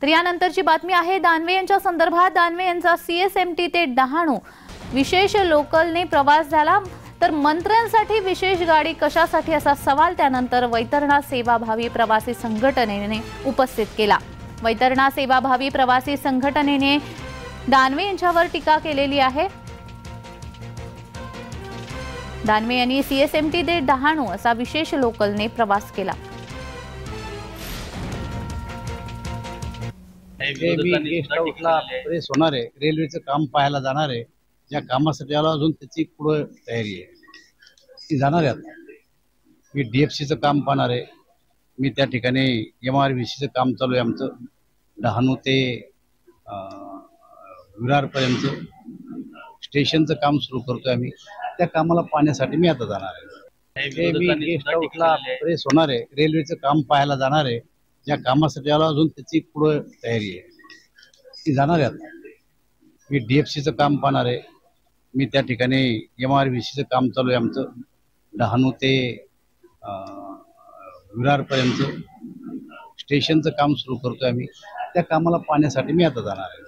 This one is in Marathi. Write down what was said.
तर यानंतरची बातमी आहे दानवे यांच्या संदर्भात। दानवे यांचा CSMT ते डहाणू विशेष लोकलने प्रवास झाला, तर मंत्र्यांसाठी विशेष गाडी कशासाठी असा सवाल त्यानंतर वैतरणा सेवाभावी प्रवासी संघटनेने उपस्थित केला। वैतरणा सेवाभावी प्रवासी संघटनेने दानवे यांच्यावर टीका केलेली आहे। दानवे यांनी CSMT ते डहाणू असा विशेष लोकलने प्रवास केला। गेस्ट हाऊसला प्रेस होणार आहे, रेल्वेचं काम पाहायला जाणार आहे। ज्या कामासाठी आलो अजून त्याची पुढे तयारी आहे, ती जाणार आहे। आता मी DFCचं काम पाहणार आहे। मी त्या ठिकाणी MRVCचं काम चालू आहे आमचं, डहाणू ते विरारपर्यंत स्टेशनचं काम सुरू करतोय आम्ही। त्या कामाला पाहण्यासाठी मी आता जाणार आहे। मी गेस्ट हाऊसला प्रेस होणार आहे, रेल्वेचं काम पाहायला जाणार आहे। ज्या कामासाठी आलो अजून त्याची पुढे तयारी आहे, ती जाणार आहे। आता मी DFCचं काम पाहणार आहे। मी त्या ठिकाणी MRVCचं काम चालू आहे आमचं, डहाणू ते विरारपर्यंत स्टेशनचं काम सुरू करतोय आम्ही। त्या कामाला पाहण्यासाठी मी आता जाणार आहे।